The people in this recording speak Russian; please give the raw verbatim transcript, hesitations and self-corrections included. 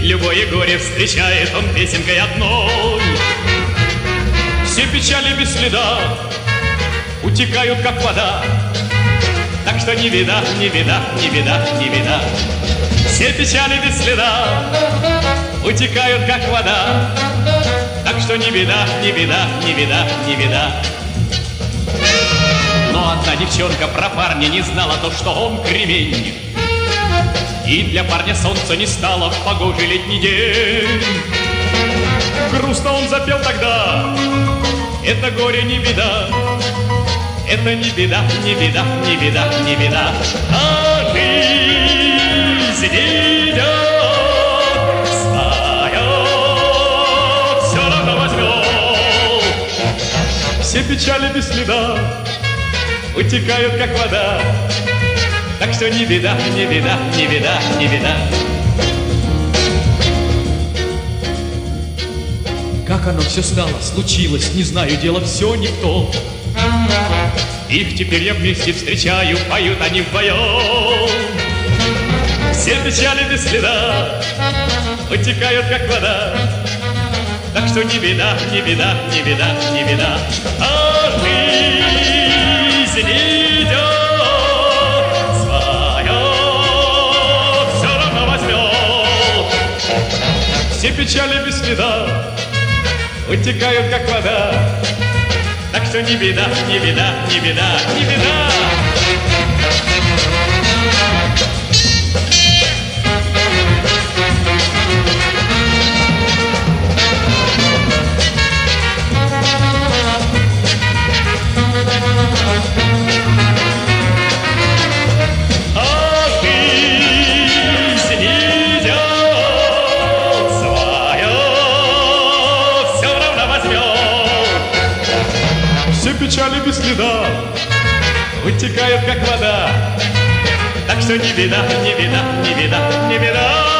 любое горе встречает он песенкой одной. Все печали без следа утекают, как вода, так что не беда, не беда, не беда, не беда. Все печали без следа утекают, как вода, так что не беда, не беда, не беда, не беда. Но одна девчонка про парня не знала то, что он кремень, и для парня солнца не стало в погожий летний день. Грустно он запел тогда: это горе не беда, это не беда, не беда, не беда, не беда. А жизнь идет своя, все равно возьмем. Все печали без следа утекают, как вода, так что не беда, не беда, не беда, не беда. Как оно все стало, случилось, не знаю, дело все не в том. Их теперь я вместе встречаю, поют они вдвоем. Все печали без следа утекают, как вода, так что не беда, не беда, не беда, не беда. А жизнь идет своя, все равно возьмем. Все печали без следа утекают, как вода, так что не беда, не беда, не беда, не беда. А жизнь идет своя, все равно возьмем. Все печали без следа утекают, как вода, так что не беда, не беда, не беда, не беда.